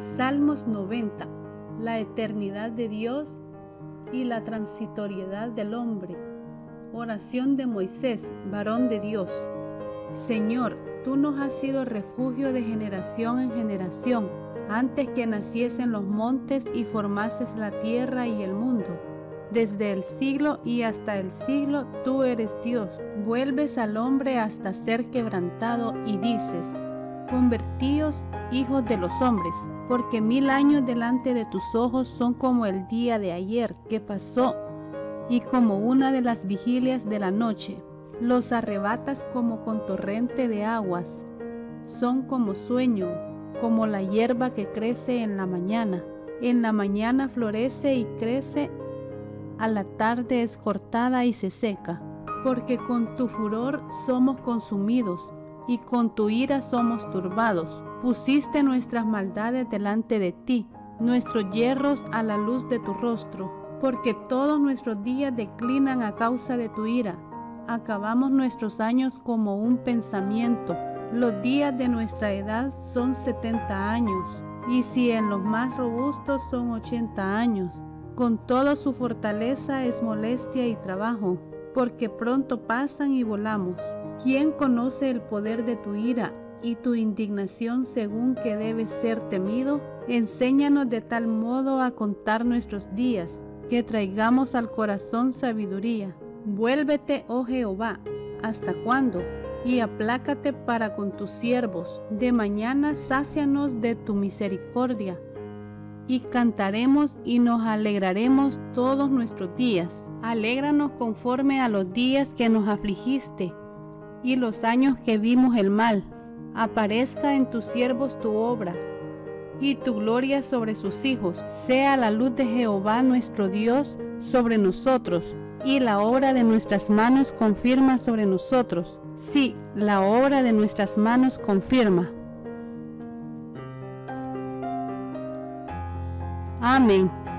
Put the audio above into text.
Salmos 90. La eternidad de Dios y la transitoriedad del hombre. Oración de Moisés, varón de Dios. Señor, tú nos has sido refugio de generación en generación, antes que naciesen los montes y formases la tierra y el mundo. Desde el siglo y hasta el siglo tú eres Dios. Vuelves al hombre hasta ser quebrantado y dices: convertíos, hijos de los hombres, porque 1000 años delante de tus ojos son como el día de ayer que pasó y como una de las vigilias de la noche. Los arrebatas como con torrente de aguas, son como sueño, como la hierba que crece en la mañana. En la mañana florece y crece, a la tarde es cortada y se seca, porque con tu furor somos consumidos y con tu ira somos turbados. Pusiste nuestras maldades delante de ti, nuestros yerros a la luz de tu rostro, porque todos nuestros días declinan a causa de tu ira. Acabamos nuestros años como un pensamiento. Los días de nuestra edad son 70 años, y si en los más robustos son 80 años. Con toda su fortaleza es molestia y trabajo, porque pronto pasan y volamos. ¿Quién conoce el poder de tu ira y tu indignación según que debe ser temido? Enséñanos de tal modo a contar nuestros días, que traigamos al corazón sabiduría. Vuélvete, oh Jehová, ¿hasta cuándo? Y aplácate para con tus siervos. De mañana sácianos de tu misericordia, y cantaremos y nos alegraremos todos nuestros días. Alégranos conforme a los días que nos afligiste, y los años que vimos el mal. Aparezca en tus siervos tu obra, y tu gloria sobre sus hijos. Sea la luz de Jehová nuestro Dios sobre nosotros, y la obra de nuestras manos confirma sobre nosotros. Sí, la obra de nuestras manos confirma. Amén.